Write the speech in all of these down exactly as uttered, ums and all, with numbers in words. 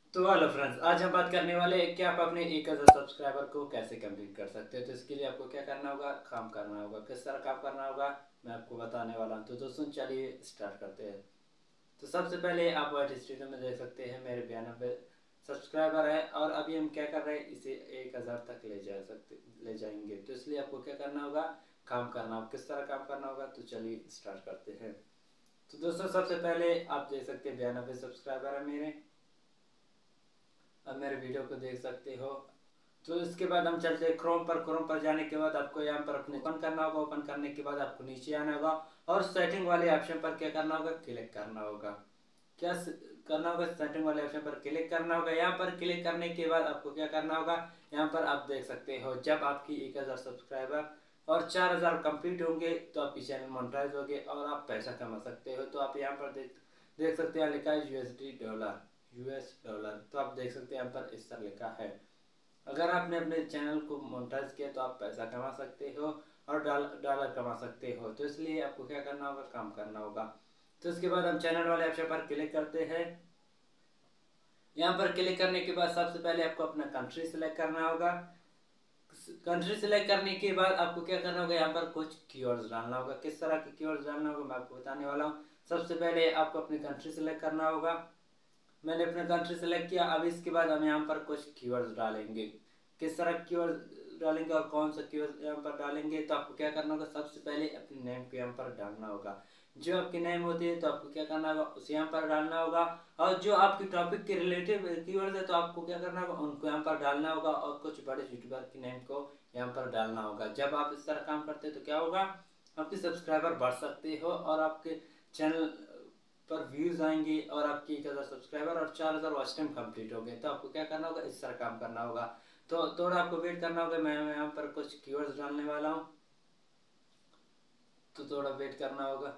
तो hello friends, आज हम बात करने वाले हैं कि आप अपने एक हज़ार सब्सक्राइबर को कैसे कंप्लीट कर सकते हो। तो इसके लिए आपको क्या करना होगा, काम करना होगा। किस तरह काम करना होगा मैं आपको बताने वाला हूँ। तो दोस्तों चलिए स्टार्ट करते हैं। तो सबसे पहले आप वाइट स्टूडियो में देख सकते हैं मेरे बयानबे सब्सक्राइबर है और अभी हम क्या कर रहे हैं, इसे एक हज़ार तक ले जा सकते ले जाएंगे। तो इसलिए आपको क्या करना होगा, काम करना होगा। किस तरह काम करना होगा, तो चलिए स्टार्ट करते हैं। तो दोस्तों सबसे पहले आप देख सकते हैं बयानबे सब्सक्राइबर है मेरे। अब मेरे वीडियो को देख सकते हो। तो इसके बाद हम चलते हैं क्रोम पर। क्रोम पर जाने के बाद आपको यहाँ पर अपने ओपन करना होगा। ओपन करने के बाद आपको नीचे आना होगा और सेटिंग वाले ऑप्शन पर क्या करना होगा, क्लिक करना होगा। क्या करना होगा, सेटिंग वाले ऑप्शन पर क्लिक करना होगा। यहाँ पर क्लिक करने के बाद आपको क्या करना होगा, यहाँ पर आप देख सकते हो जब आपकी एक हज़ार सब्सक्राइबर और चार हज़ार कंप्लीट होंगे तो आपकी चैनल मोनेटाइज होगे और आप पैसा कमा सकते हो। तो आप यहाँ पर देख देख सकते हैं लिखा है यूएसडी डॉलर, यूएस डॉलर। तो आप देख सकते हैं यहाँ पर इस तरह लिखा है। अगर आपने अपने चैनल को मोनेटाइज किया तो आप पैसा कमा सकते हो और डॉलर कमा सकते हो। तो इसलिए आपको क्या करना होगा, काम करना होगा। तो इसके बाद हम चैनल वाले ऑप्शन पर क्लिक करते हैं। यहाँ पर क्लिक करने के बाद सबसे पहले आपको अपना कंट्री सिलेक्ट करना होगा। कंट्री सिलेक्ट करने के बाद आपको क्या करना होगा, यहाँ पर कुछ कीवर्ड्स डालना होगा। किस तरह के कीवर्ड्स डालना होगा मैं आपको बताने वाला हूँ। सबसे पहले आपको अपनी कंट्री सिलेक्ट करना होगा। मैंने अपना कंट्री सेलेक्ट किया। अब इसके बाद हम यहाँ पर कुछ कीवर्ड्स डालेंगे। किस तरह कीवर्ड्स डालेंगे और कौन सा कीवर्ड यहाँ पर डालेंगे, तो आपको क्या करना होगा, सबसे पहले अपने नेम को यहाँ पर डालना होगा। जो आपकी नेम होती है तो आपको क्या करना होगा, उसे यहाँ पर डालना होगा। और जो आपकी टॉपिक के रिलेटिव कीवर्ड्स है तो आपको क्या करना होगा, उनको यहाँ पर डालना होगा। और कुछ बड़े यूट्यूबर के नेम को यहाँ पर डालना होगा। जब आप इस तरह काम करते हैं तो क्या होगा, आपके सब्सक्राइबर बढ़ सकते हो और आपके चैनल पर व्यूज आएंगे और आपकी एक हज़ार सब्सक्राइबर और चार हज़ार वॉच टाइम कंप्लीट हो गए। तो आपको क्या करना होगा, इस तरह काम करना होगा। तो थोड़ा आपको वेट करना होगा। मैं यहाँ पर कुछ कीवर्ड्स डालने वाला हूँ, तो थोड़ा वेट करना होगा।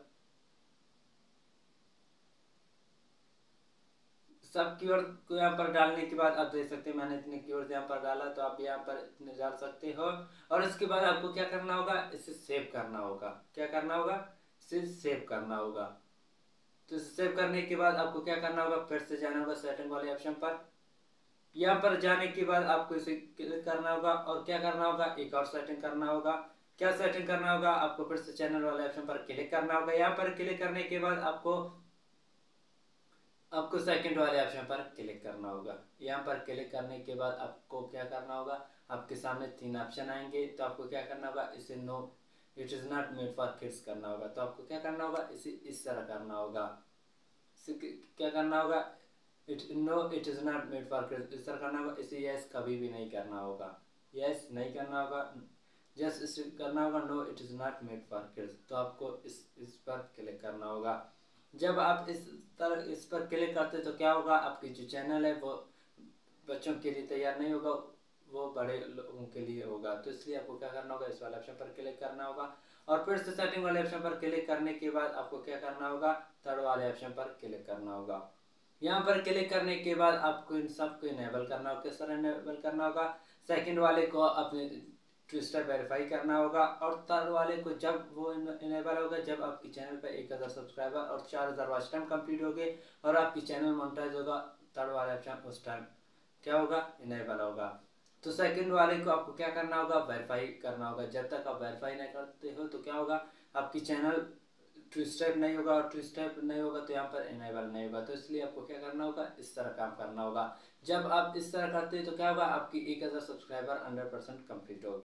सब कीवर्ड को यहाँ पर डालने के बाद आप देख सकते हैं मैंने इतने कीवर्ड यहाँ पर डाला, तो आप यहाँ पर इतने डाल सकते हो। और इसके बाद आपको क्या करना होगा, इसे सेव करना होगा। क्या करना होगा, इसे सेव करना होगा। तो इसे सेव करने के बाद आपको क्या करना होगा, फिर से जाना होगा सेटिंग वाले ऑप्शन पर। यहाँ पर जाने के बाद आपको इसे क्लिक करना होगा और क्या करना होगा, एक और सेटिंग करना होगा। क्या सेटिंग करना होगा, आपको फिर से चैनल वाले ऑप्शन पर क्लिक करना होगा। यहाँ पर क्लिक करने के बाद आपको आपको सेकंड वाले ऑप्शन पर क्लिक करना होगा। यहाँ पर क्लिक करने के बाद आपको क्या करना होगा, आपके सामने तीन ऑप्शन आएंगे। तो आपको क्या करना होगा, इसे no it is not made for kids करना होगा। तो आपको क्या करना होगा, इसे इस तरह करना होगा। इसे क्या करना होगा, it no it is not made for kids, इस तरह करना होगा। इसे यस कभी भी नहीं करना होगा, यस नहीं करना होगा। जस्ट इसे करना होगा no it is not made for kids. तो आपको इस इस पर क्लिक करना होगा। जब आप इस तरह इस पर क्लिक करते तो क्या होगा, आपकी जो चैनल है वो बच्चों के लिए तैयार नहीं होगा, वो बड़े लोगों के लिए होगा। तो इसलिए आपको क्या करना होगा, इस वाले ऑप्शन पर क्लिक करना होगा। और फिर से सेटिंग वाले ऑप्शन पर क्लिक करने के बाद आपको क्या करना होगा, थर्ड वाले ऑप्शन पर क्लिक करना होगा। यहाँ पर क्लिक करने के बाद आपको इन सबको इनेबल करना होगा। किस तरह इनेबल करना होगा, सेकंड वाले को अपने ट्विस्टर वेरीफाई करना होगा और थर्ड वाले को जब वो इनेबल होगा जब आपकी चैनल पर एक हज़ार सब्सक्राइबर और चार हज़ार वॉच टाइम कंप्लीट हो गए और आपकी चैनल मोनेटाइज होगा। थर्ड वाला ऑप्शन उस टाइम क्या होगा, इनेबल होगा। तो सेकंड वाले को आपको क्या करना होगा, वेरीफाई करना होगा। जब तक आप वेरीफाई नहीं करते हो तो क्या होगा, आपकी चैनल टू स्टेप नहीं होगा और टू स्टेप नहीं होगा तो यहाँ पर इनेबल नहीं होगा। तो इसलिए आपको क्या करना होगा, इस तरह काम करना होगा। जब आप इस तरह करते हैं तो क्या होगा, आपकी एक हज़ार सब्सक्राइबर हंड्रेड परसेंट कम्प्लीट होगा।